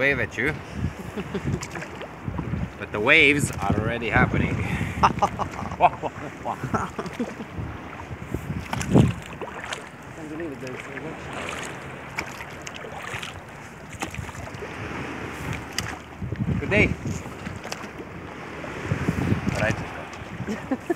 wave at you. But the waves are already happening. Good day. Right.